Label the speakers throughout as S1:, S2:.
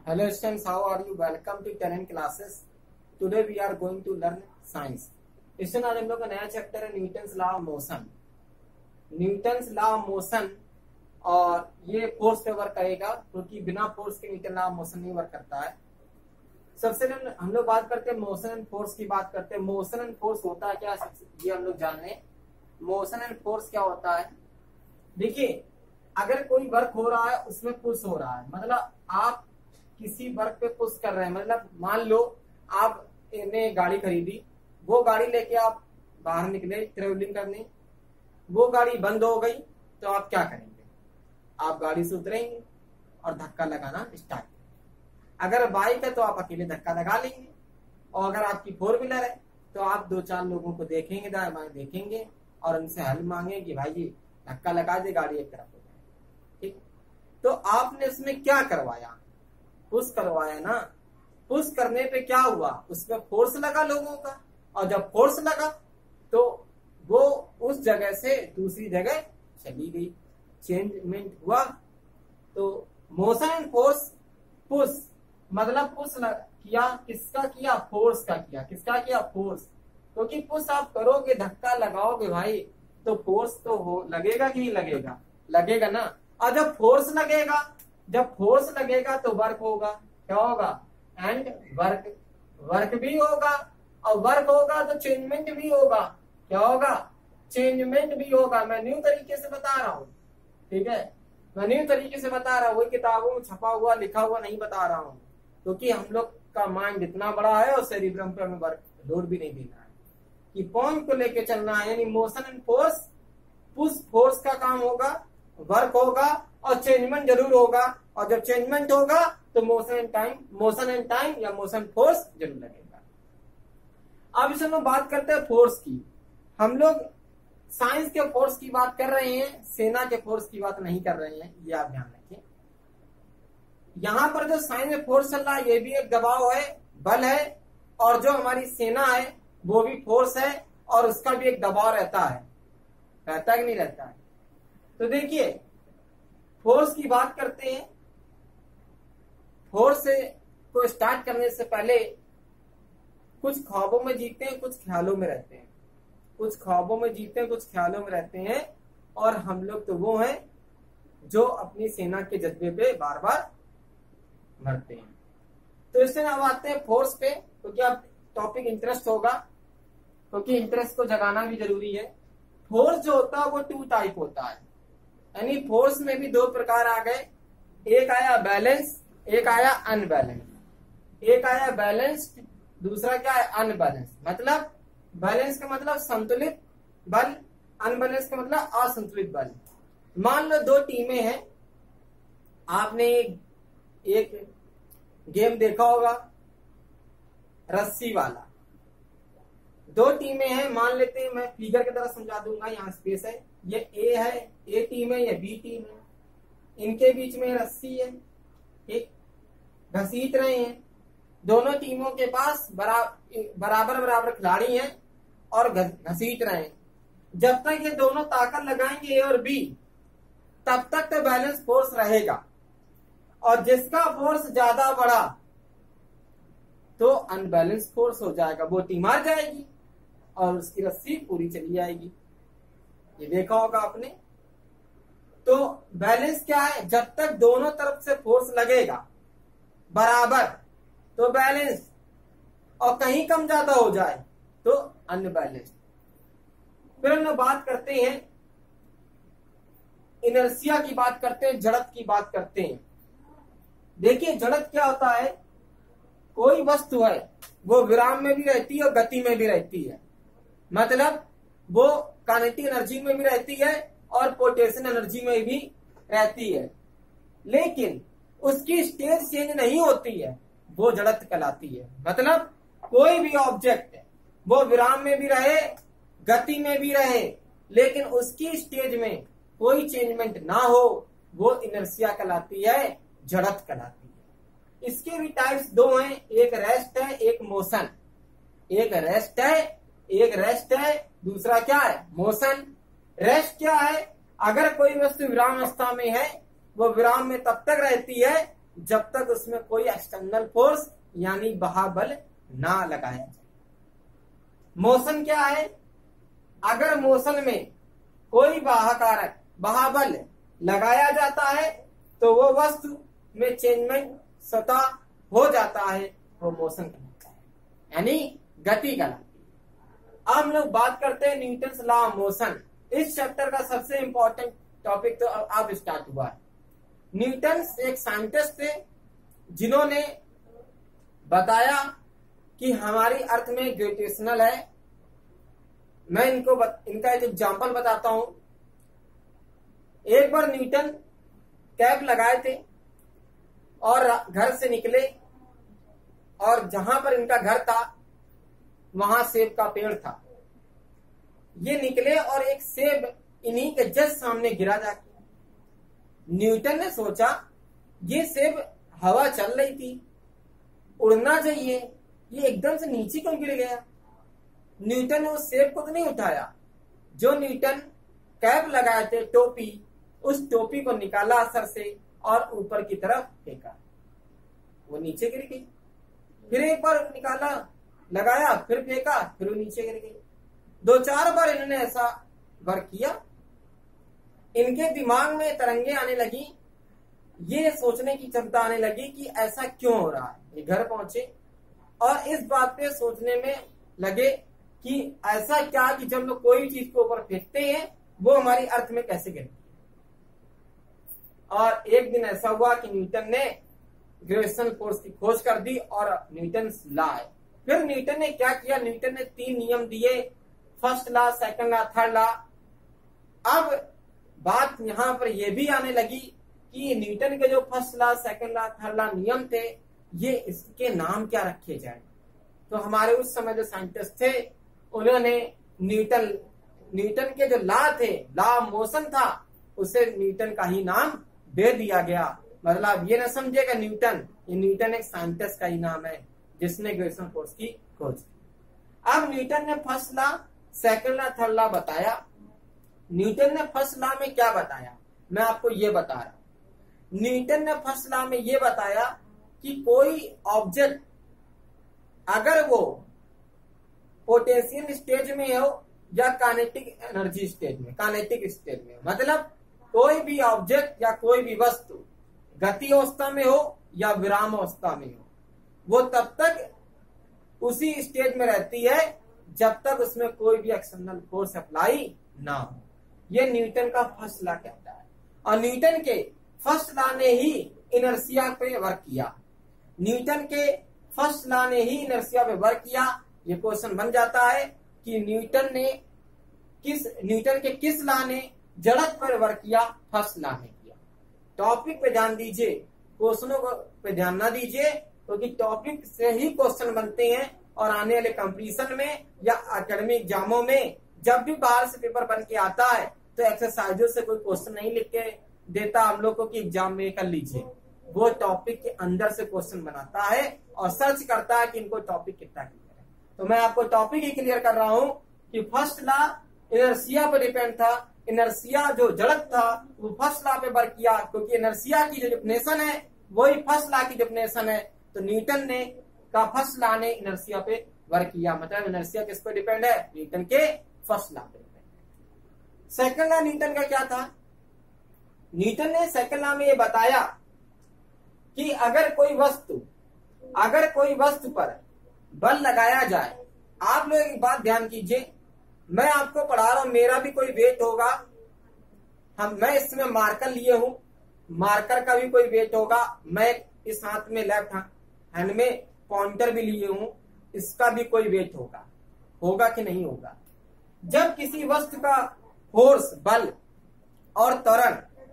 S1: Hello students, how are you? Welcome to talent classes. Today we are going to learn science. Student आज हम लोग का नया chapter है Newton's law of motion. Newton's law of motion और ये force पे वर्क करेगा क्योंकि बिना फोर्स के न्यूटन लॉ ऑफ मोशन नहीं वर्क करता है। सबसे पहले हम लोग बात करते हैं मोशन एंड फोर्स की बात करते हैं। मोशन एंड फोर्स होता है क्या, ये हम लोग जान लें। मोशन एंड फोर्स क्या होता है? देखिए, अगर कोई वर्क हो रहा है उसमें पुश हो रहा है, मतलब आप किसी वर्क पे पुश कर रहे हैं। मतलब मान लो आपने गाड़ी खरीदी, वो गाड़ी लेके आप बाहर निकले ट्रेवलिंग करने, वो गाड़ी बंद हो गई तो आप क्या करेंगे? आप गाड़ी से उतरेंगे और धक्का लगाना स्टार्ट। अगर बाइक है तो आप अकेले धक्का लगा लेंगे, और अगर आपकी फोर व्हीलर है तो आप दो चार लोगों को देखेंगे, दाएं बाएं देखेंगे और उनसे हेल्प मांगेंगे कि भाई ये धक्का लगा दे, गाड़ी एक तरफ हो जाए। ठीक, तो आपने इसमें क्या करवाया? पुश करवाया ना। पुश करने पे क्या हुआ? उसमें फोर्स लगा लोगों का, और जब फोर्स लगा तो वो उस जगह से दूसरी जगह चली गई, चेंजमेंट हुआ। तो मोशन एंड फोर्स, पुश मतलब पुश किया, किसका किया? फोर्स का किया। किसका किया? फोर्स। क्योंकि पुश आप करोगे, धक्का लगाओगे भाई, तो फोर्स तो हो लगेगा कि नहीं लगेगा? लगेगा ना। और जब फोर्स लगेगा, जब फोर्स लगेगा तो वर्क होगा। क्या होगा? एंड वर्क, वर्क भी होगा, और वर्क होगा तो चेंजमेंट भी होगा। क्या होगा? चेंजमेंट भी होगा। मैं न्यू तरीके से बता रहा हूँ, ठीक है? मैं न्यू तरीके से बता रहा हूँ, वही किताबों में छपा हुआ लिखा हुआ नहीं बता रहा हूँ, क्योंकि हम लोग का माइंड इतना बड़ा है और सेरिब्रम पे हमें वर्क लोड भी नहीं देना है, कि पॉइंट को लेके चलना है। यानी motion and force, push force का काम होगा, वर्क होगा और चेंजमेंट जरूर होगा, और जब चेंजमेंट होगा तो मोशन एंड टाइम या मोशन फोर्स जरूर लगेगा। अब इस हम बात करते हैं फोर्स की। हम लोग साइंस के फोर्स की बात कर रहे हैं, सेना के फोर्स की बात नहीं कर रहे हैं, ये आप ध्यान रखिए। यहां पर जो साइंस में फोर्स चल रहा है ये भी एक दबाव है, बल है, और जो हमारी सेना है वो भी फोर्स है, और उसका भी एक दबाव रहता है। रहता है कि नहीं रहता है? तो देखिए, फोर्स की बात करते हैं। फोर्स को स्टार्ट करने से पहले कुछ ख्वाबों में जीते हैं, कुछ ख्यालों में रहते हैं। कुछ ख्वाबों में जीते हैं, कुछ ख्यालों में रहते हैं, और हम लोग तो वो हैं जो अपनी सेना के जज्बे पे बार बार मरते हैं। तो इससे अब आते हैं फोर्स पे, क्योंकि अब टॉपिक इंटरेस्ट होगा, क्योंकि इंटरेस्ट को जगाना भी जरूरी है। फोर्स जो होता है वो टू टाइप होता है, यानी फोर्स में भी दो प्रकार आ गए। एक आया बैलेंस, एक आया अनबैलेंस। एक आया बैलेंस्ड, दूसरा क्या है? अनबैलेंस। मतलब बैलेंस का मतलब संतुलित बल, अनबैलेंस का मतलब असंतुलित बल। मान लो दो टीमें हैं, आपने एक गेम देखा होगा रस्सी वाला। दो टीमें हैं, मान लेते हैं, मैं फिगर की तरह समझा दूंगा, यहाँ स्पेस है, ये ए है, ए टीम है, ये बी टीम है, इनके बीच में रस्सी है, ठीक, घसीट रहे हैं। दोनों टीमों के पास बराबर बराबर खिलाड़ी हैं और घसीट रहे हैं। जब तक ये दोनों ताकत लगाएंगे ए और बी, तब तक तो बैलेंस फोर्स रहेगा, और जिसका फोर्स ज्यादा बढ़ा तो अनबैलेंस फोर्स हो जाएगा, वो टीम हार जाएगी और उसकी रस्सी पूरी चली जाएगी। ये देखा होगा आपने। तो बैलेंस क्या है? जब तक दोनों तरफ से फोर्स लगेगा बराबर तो बैलेंस, और कहीं कम ज्यादा हो जाए तो अनबैलेंस। फिर हम लोग बात करते हैं इनर्शिया की, बात करते हैं, जड़त्व की बात करते हैं। देखिए, जड़त्व क्या होता है? कोई वस्तु है वो विराम में भी रहती है और गति में भी रहती है। मतलब वो काइनेटिक एनर्जी में भी रहती है और पोटेंशियल एनर्जी में भी रहती है, लेकिन उसकी स्टेट चेंज नहीं होती है, वो जड़त्व कहलाती है। मतलब कोई भी ऑब्जेक्ट है वो विराम में भी रहे, गति में भी रहे, लेकिन उसकी स्टेज में कोई चेंजमेंट ना हो, वो इनर्शिया कहलाती है, जड़त्व कहलाती है। इसके भी टाइप्स दो हैं, एक रेस्ट है, एक मोशन। एक रेस्ट है, दूसरा क्या है? मोशन। रेस्ट क्या है? अगर कोई वस्तु विराम अवस्था में है, वो विराम में तब तक रहती है जब तक उसमें कोई एक्सटर्नल फोर्स यानी बहाबल ना लगाया जाए। मोशन क्या है? अगर मोशन में कोई बाहकारक बहाबल लगाया जाता है तो वो वस्तु में चेंजमेंट स्वतः हो जाता है, वो मोशन कहलाता है, यानी गति कहलाती है। अब हम लोग बात करते हैं न्यूटन्स लॉ ऑफ मोशन। इस चैप्टर का सबसे इंपॉर्टेंट टॉपिक तो अब स्टार्ट हुआ है। न्यूटन्स एक साइंटिस्ट थे जिन्होंने बताया कि हमारी अर्थ में ग्रेविटेशनल है। मैं इनका एक एग्जांपल बताता हूं। एक बार न्यूटन कैप लगाए थे और घर से निकले और जहां पर इनका घर था वहां सेब का पेड़ था। ये निकले और एक सेब इन्हीं के जस्ट सामने गिरा जाके। न्यूटन ने सोचा ये सेब हवा चल रही थी, उड़ना चाहिए, ये एकदम से नीचे क्यों गिर गया? न्यूटन ने उस सेब को तो नहीं उठाया। जो न्यूटन कैप लगाए थे, टोपी, उस टोपी को निकाला सर से और ऊपर की तरफ फेंका, वो नीचे गिर गई। फिर एक बार निकाला, लगाया, फिर फेंका, फिर वो नीचे गिर गई। 2-4 बार इन्होंने ऐसा वर्क किया। इनके दिमाग में तरंगे आने लगी, ये सोचने की क्षमता आने लगी कि ऐसा क्यों हो रहा है। ये घर पहुंचे और इस बात पे सोचने में लगे कि ऐसा क्या कि जब लोग कोई चीज को ऊपर फेंकते हैं वो हमारी अर्थ में कैसे गिरती है। और एक दिन ऐसा हुआ कि न्यूटन ने ग्रेविटेशनल फोर्स की खोज कर दी और न्यूटन्स लॉ है। फिर न्यूटन ने क्या किया? न्यूटन ने 3 नियम दिए, first law, second law, third law. अब बात यहां पर यह भी आने लगी कि न्यूटन के जो first law, second law, third law नियम थे, ये इसके नाम क्या रखे जाए। तो हमारे उस समय जो साइंटिस्ट थे उन्होंने न्यूटन के जो लॉ थे, लॉ ऑफ मोशन था, उसे न्यूटन का ही नाम दे दिया गया। मतलब ये ना समझेगा न्यूटन, ये न्यूटन एक साइंटिस्ट का ही नाम है जिसने ग्रेविटेशनल फोर्स की खोज की। अब न्यूटन ने first law, second law, third law बताया। न्यूटन ने फर्स्ट लॉ में क्या बताया मैं आपको ये बता रहा हूं। न्यूटन ने फर्स्ट लॉ में ये बताया कि कोई ऑब्जेक्ट अगर वो पोटेंशियल स्टेज में हो या काइनेटिक एनर्जी स्टेज में, काइनेटिक स्टेज में, मतलब कोई भी ऑब्जेक्ट या कोई भी वस्तु गति अवस्था में हो या विराम अवस्था में हो, वो तब तक उसी स्टेज में रहती है जब तक उसमें कोई भी एक्सटर्नल फोर्स अप्लाई ना हो। ये न्यूटन का फर्स्ट लॉ कहता है। और न्यूटन के फर्स्ट लॉ ने ही इनर्शिया पे वर्क किया। न्यूटन के फर्स्ट लॉ ने ही इनर्शिया पे वर्क किया। ये क्वेश्चन बन जाता है कि न्यूटन के किस लॉ ने जड़त्व पर वर्क किया? फर्स्ट लॉ ने किया। टॉपिक पे ध्यान दीजिए, क्वेश्चनों को पे ध्यान ना दीजिए, क्योंकि टॉपिक से ही क्वेश्चन बनते हैं। और आने वाले कंपटीशन में या एकेडमिक एग्जामों में जब भी बाहर से पेपर बन के आता है तो एक्सरसाइजों से कोई क्वेश्चन नहीं लिख के देता हम लोग को कि एग्जाम में कर लीजिए। वो टॉपिक के अंदर से क्वेश्चन बनाता है और सर्च करता है कि इनको टॉपिक कितना क्लियर है। तो मैं आपको टॉपिक ही क्लियर कर रहा हूं कि फर्स्ट लॉ इनर्शिया पर डिपेंड था। इनर्शिया जो जड़त्व था वो फर्स्ट लॉ पे वर्क किया, क्योंकि इनर्शिया की जो डेफिनेशन है वही फर्स्ट लॉ की डेफिनेशन है। तो न्यूटन ने का फर्स्ट लॉ ने इनर्शिया पे वर्क किया, मतलब इनर्शिया किस पे डिपेंड है? न्यूटन के फर्स्ट लॉ पे डिपेंड है। सेकंड लॉ न्यूटन का क्या था? न्यूटन ने सेकंड लॉ में ये बताया कि अगर कोई वस्तु पर बल लगाया जाए, आप लोग एक बात ध्यान कीजिए, मैं आपको पढ़ा रहा हूं, मेरा भी कोई वेट होगा, मैं इसमें मार्कर लिए हूं, मार्कर का भी कोई वेट होगा, मैं इस हाथ में लेफ्ट हैंड में पॉइंटर भी लिए हूं, इसका भी कोई वेट होगा कि नहीं होगा। जब किसी वस्तु का फोर्स, बल और त्वरण,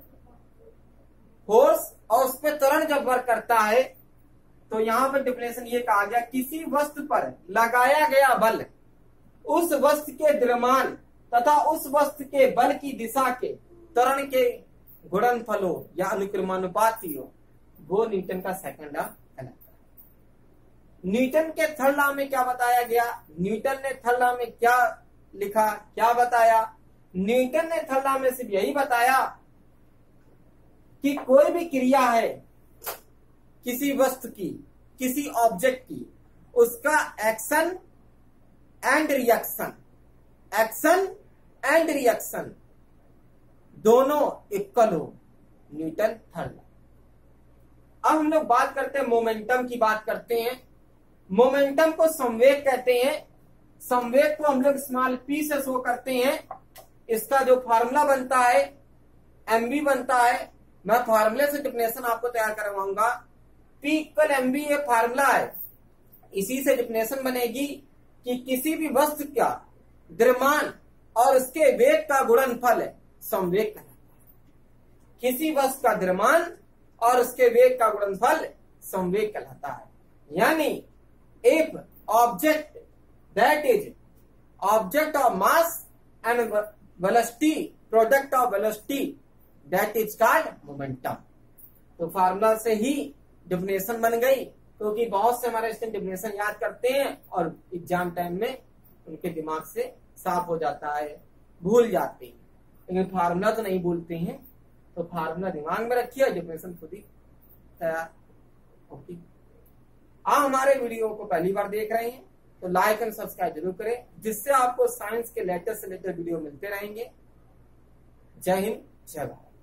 S1: फोर्स और उस पर त्वरण जब वर्क करता है तो यहां पर डिफिनेशन ये कहा गया, किसी वस्तु पर लगाया गया बल उस वस्तु के द्रव्यमान तथा उस वस्तु के बल की दिशा के त्वरण के गुणनफल हो या अनुक्रमानुपाती हो, वो न्यूटन का सेकंड लॉ कहलाता है। न्यूटन के थर्ड लॉ में क्या बताया गया? न्यूटन ने थर्ड लॉ में क्या लिखा, क्या बताया? न्यूटन ने थर्ड लॉ में सिर्फ यही बताया कि कोई भी क्रिया है किसी वस्तु की, किसी ऑब्जेक्ट की, उसका action and reaction, action and reaction दोनों इक्वल हो, न्यूटन थर्ड लॉ। अब हम लोग बात करते हैं मोमेंटम की, बात करते हैं। मोमेंटम को संवेग कहते हैं। संवेग को हम लोग स्मॉल p से शो करते हैं। इसका जो फार्मूला बनता है mv बनता है। मैं फार्मूले से डिफिनेशन आपको तैयार करवाऊंगा। p इक्वल mv ये फार्मूला है। इसी से डिफिनेशन बनेगी कि किसी भी वस्तु का द्रव्यमान और उसके वेग का गुणनफल संवेग कहलाता है। किसी वस्तु का द्रव्यमान और उसके वेग का गुणनफल संवेग कहलाता है। यानी if object that is object of mass and velocity product of velocity that is called momentum. तो फार्मूला से ही डिफिनेशन बन गई, क्योंकि बहुत से हमारे स्टूडेंट डिफिनेशन याद करते हैं और एग्जाम टाइम में उनके दिमाग से साफ हो जाता है, भूल जाते हैं, लेकिन फार्मूला तो नहीं भूलते हैं। तो फार्मूला दिमाग में रखिए, डिफिनेशन खुद ही तैयार होगी। आप हमारे वीडियो को पहली बार देख रहे हैं तो लाइक एंड सब्सक्राइब जरूर करें, जिससे आपको साइंस के लेटेस्ट से लेटेस्ट वीडियो मिलते रहेंगे। जय हिंद, जय भारत।